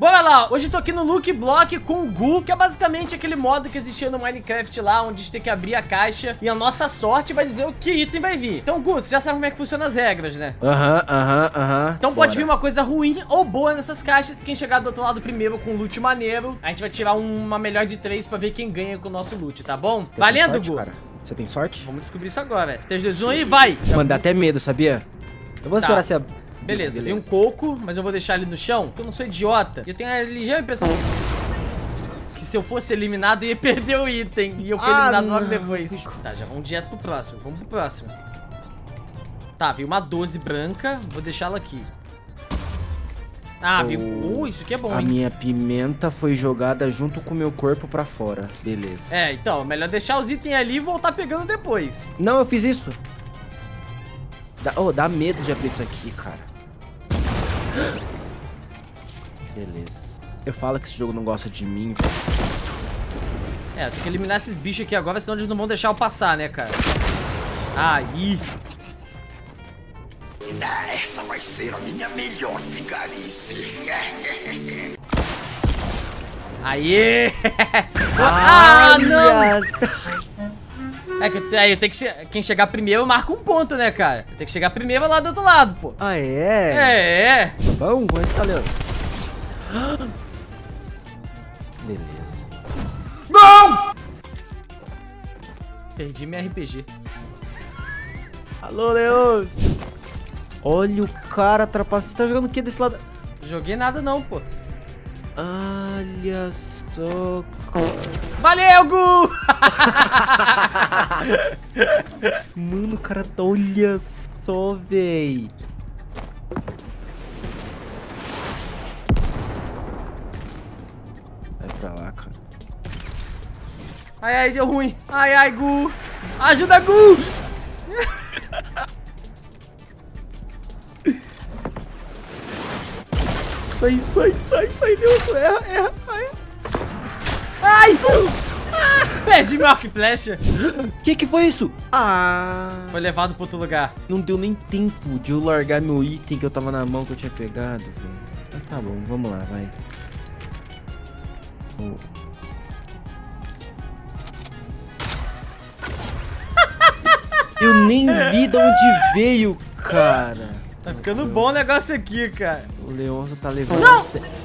Bora lá, hoje eu tô aqui no Lucky Block com o Gu, que é basicamente aquele modo que existia no Minecraft lá, onde a gente tem que abrir a caixa e a nossa sorte vai dizer o que item vai vir. Então, Gu, você já sabe como é que funcionam as regras, né? Aham. Então pode vir uma coisa ruim ou boa nessas caixas. Quem chegar do outro lado primeiro com loot maneiro, a gente vai tirar uma melhor de 3 pra ver quem ganha com o nosso loot, tá bom? Valendo, Gu? Você tem sorte? Vamos descobrir isso agora. 3, 2, 1 aí, vai! Mano, dá até medo, sabia? Eu vou esperar você... Beleza, tem um coco, mas eu vou deixar ele no chão, porque eu não sou idiota. Eu tenho a ligeira impressão que se eu fosse eliminado, eu ia perder o item. E eu fui eliminado logo depois. Tá, já vamos direto pro próximo. Vamos pro próximo. Tá, veio uma 12 branca. Vou deixá-la aqui. Ah, veio... isso aqui é bom, hein? A minha pimenta foi jogada junto com o meu corpo pra fora. Beleza. É, então, melhor deixar os itens ali e voltar pegando depois. Não, eu fiz isso. Dá medo de abrir isso aqui, cara. Beleza. Eu falo que esse jogo não gosta de mim, velho. É, tem que eliminar esses bichos aqui agora, senão eles não vão deixar eu passar, né, cara? Aí. Essa vai ser a minha melhor vigarice. Aê! Ah, não! É que eu tenho que... Quem chegar primeiro marca um ponto, né, cara? Eu tenho que chegar primeiro lá do outro lado, pô. Ah, é? É. Vamos instalando. Beleza. Não! Perdi minha RPG. Alô, Leos. Olha o cara trapaceiro. Você tá jogando o que desse lado? Joguei nada não, pô. Olha só. Valeu, Gu! Mano, o cara tá... Olha só, véi. Vai pra lá, cara. Ai, deu ruim. Ai, Gu. Ajuda, Gu! Sai, Deus. Erra. Ai! Perdi meu arco e flecha. Que foi isso? Ah! Foi levado pra outro lugar. Não deu nem tempo de eu largar meu item que eu tava na mão que eu tinha pegado, velho. Mas tá bom, vamos lá, vai. Oh. Eu nem vi de onde veio, cara. Tá ficando bom o negócio aqui, cara. O Leonzo tá levando... Não!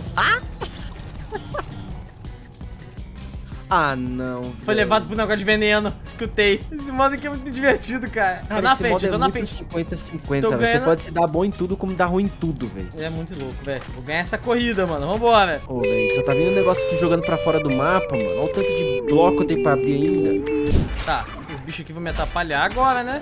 Ah, não. Foi levado pro negócio de veneno. Escutei. Esse modo aqui é muito divertido, cara. Tô na frente, eu tô na frente. 50-50, você pode se dar bom em tudo como dar ruim em tudo, velho. É muito louco, velho. Vou ganhar essa corrida, mano. Vambora. Ô, velho, só tá vindo um negócio aqui jogando pra fora do mapa, mano. Olha o tanto de bloco que eu tenho pra abrir ainda. Tá, esses bichos aqui vão me atrapalhar agora, né?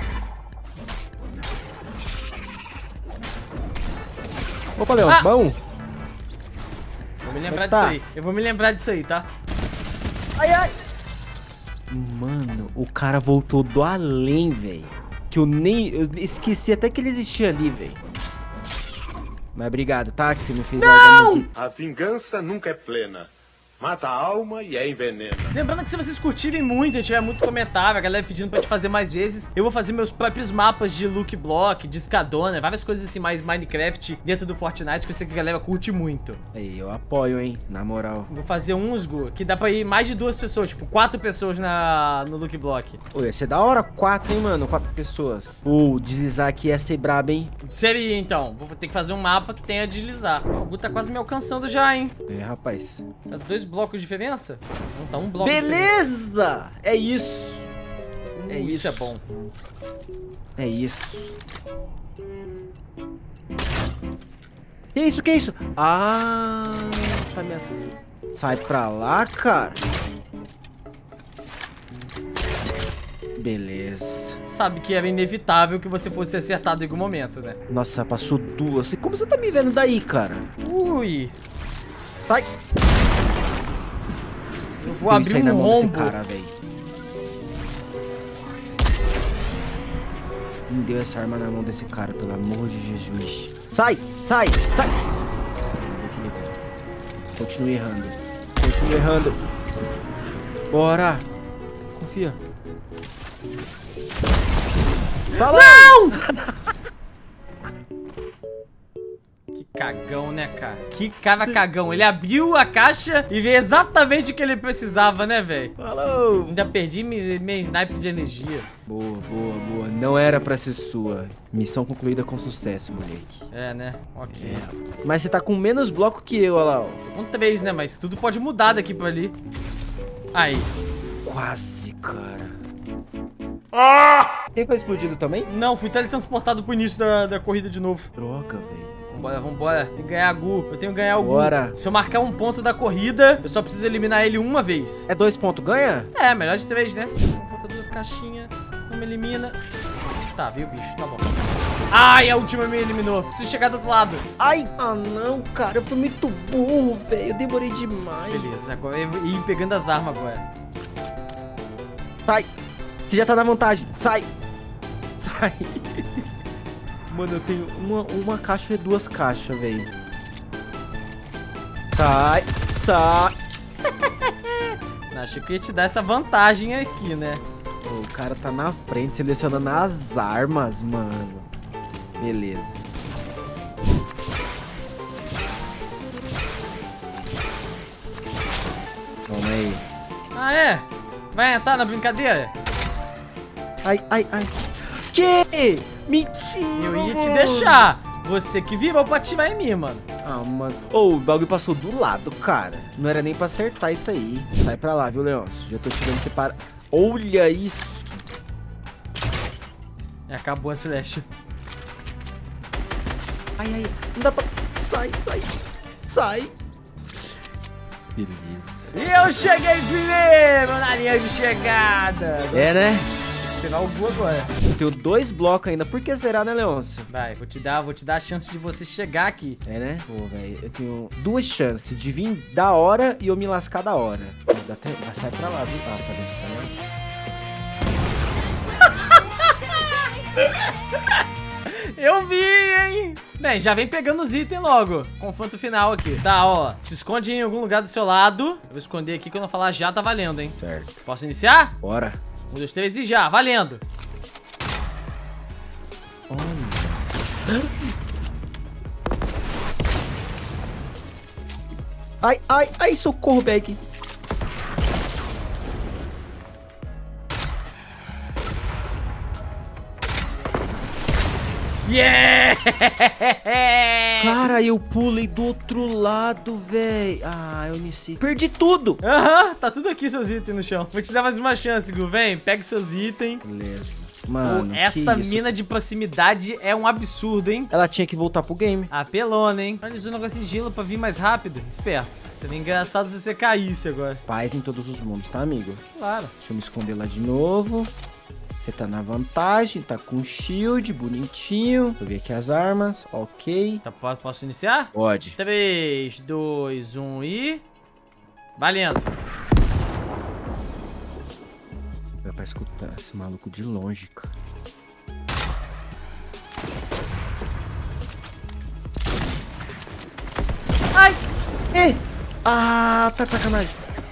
Opa, Leon, bom? Vou me lembrar disso aí. Eu vou me lembrar disso aí, tá? Ai. Mano, o cara voltou do além, velho. Que eu esqueci até que ele existia ali, velho. Mas obrigado, tá? Que você me fez largar meu... A vingança nunca é plena. Mata a alma e é envenena. Lembrando que se vocês curtirem muito e tiver muito comentário, a galera pedindo pra te fazer mais vezes, eu vou fazer meus próprios mapas de Lucky Block, de Escadona, várias coisas assim mais Minecraft dentro do Fortnite, que eu sei que a galera curte muito. Aí, eu apoio, hein, na moral. Vou fazer uns, Gu, que dá pra ir mais de 2 pessoas, tipo 4 pessoas no Lucky Block. Pô, ia ser da hora 4, hein, mano, 4 pessoas. Deslizar aqui ia ser brabo, hein. Seria, então. Vou ter que fazer um mapa que tenha deslizar. O Gu tá quase me alcançando já, hein. É, rapaz. Tá 2 blocos de diferença? Não, tá 1 bloco. Beleza! É isso. É isso. Isso é bom. É isso. Que isso? Que isso? Ah, tá me... Sai pra lá, cara. Beleza. Sabe que era inevitável que você fosse acertado em algum momento, né? Nossa, passou 2. Como você tá me vendo daí, cara? Ui. Sai. Eu vou abrir um rombo. Cara, me deu essa arma na mão desse cara, pelo amor de Jesus. Sai! Continue errando. Bora! Confia. Não! Que cagão, né, cara? Que cara cagão. Ele abriu a caixa e veio exatamente o que ele precisava, né, velho? Falou! Ainda perdi minha sniper de energia. Boa, boa, boa. Não era pra ser sua. Missão concluída com sucesso, moleque. É, né? Ok. É. Mas você tá com menos bloco que eu, olha lá, ó. Tô com 3, né? Mas tudo pode mudar daqui pra ali. Aí. Quase, cara. Quem foi explodido também? Não, fui teletransportado pro início da corrida de novo. Droga, velho. Vambora, vambora. Tem que ganhar a Gu. Eu tenho que ganhar o Bora. Gu. Se eu marcar um ponto da corrida, eu só preciso eliminar ele uma vez. É 2 pontos, ganha? É, melhor de 3, né? Falta 2 caixinhas. Não me elimina. Tá, veio o bicho. Tá bom. Ai, a última me eliminou. Preciso chegar do outro lado. Ai, ah não, cara. Eu fui muito burro, velho. Eu demorei demais. Beleza, agora eu vou ir pegando as armas agora. Sai. Você já tá na vantagem. Sai. Sai. Mano, eu tenho uma caixa e 2 caixas, velho. Sai. Sai. Achei que eu ia te dar essa vantagem aqui, né? O cara tá na frente, selecionando as armas, mano. Beleza. Calma aí. Ah, é? Vai entrar na brincadeira? Ai, ai, ai. Que? Mentira! Eu ia te deixar. Você que virou pra atirar em mim, mano. Ah, mano. Ô, o bagulho passou do lado, cara. Não era nem pra acertar isso aí. Sai pra lá, viu, Leôncio? Já tô tirando separa. Olha isso. Acabou a flecha. Ai, ai. Não dá pra... Sai, sai. Sai. Beleza. E eu cheguei primeiro na linha de chegada. É, né? Vou esperar o Gu agora. Eu tenho 2 blocos ainda. Por que será, né, Leôncio? Vai, vou te dar a chance de você chegar aqui. É, né? Pô, velho, eu tenho 2 chances de vir da hora e eu me lascar da hora. Dá até... Vai sair pra lá, viu? Ah, tá vendo? Sai. Eu vi, hein? Bem, já vem pegando os itens logo. Confronto final aqui. Tá, ó. Se esconde em algum lugar do seu lado. Eu vou esconder aqui. Quando eu falar já, tá valendo, hein? Certo. Posso iniciar? Bora. 1, 2, 3 e já. Valendo. Olha. Ai, ai, ai, socorro, bag. Yeah! Cara, eu pulei do outro lado, véi. Ah, eu iniciei. Perdi tudo. Aham, tá tudo aqui seus itens no chão. Vou te dar mais uma chance, Gu. Vem, pega seus itens. Beleza. Pô, Mano, essa que isso? mina de proximidade é um absurdo, hein? Ela tinha que voltar pro game. Apelona, hein? Olha, usou um negócio de gelo pra vir mais rápido. Esperto. Seria engraçado se você caísse agora. Paz em todos os mundos, tá, amigo? Claro. Deixa eu me esconder lá de novo. Você tá na vantagem, tá com shield, bonitinho. Vou ver aqui as armas, ok. Tá, posso iniciar? Pode. 3, 2, 1 e... Valendo. Dá pra escutar esse maluco de longe, cara. Ai! Ei! Ah, tá de sacanagem.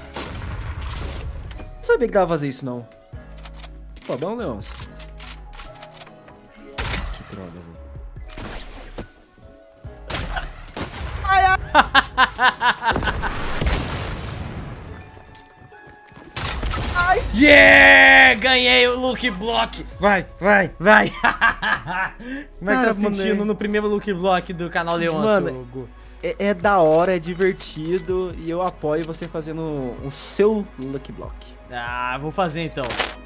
Não sabia que dava pra fazer isso, não. Tá bom, Leôncio? Que droga, velho. Ai, ai! Ai! Yeah! Ganhei o Lucky Block! Vai, vai, vai! Como é que tá se sentindo no primeiro Lucky Block do canal Leôncio, Mano, Gu? é da hora, é divertido e eu apoio você fazendo o seu Lucky Block. Ah, vou fazer então.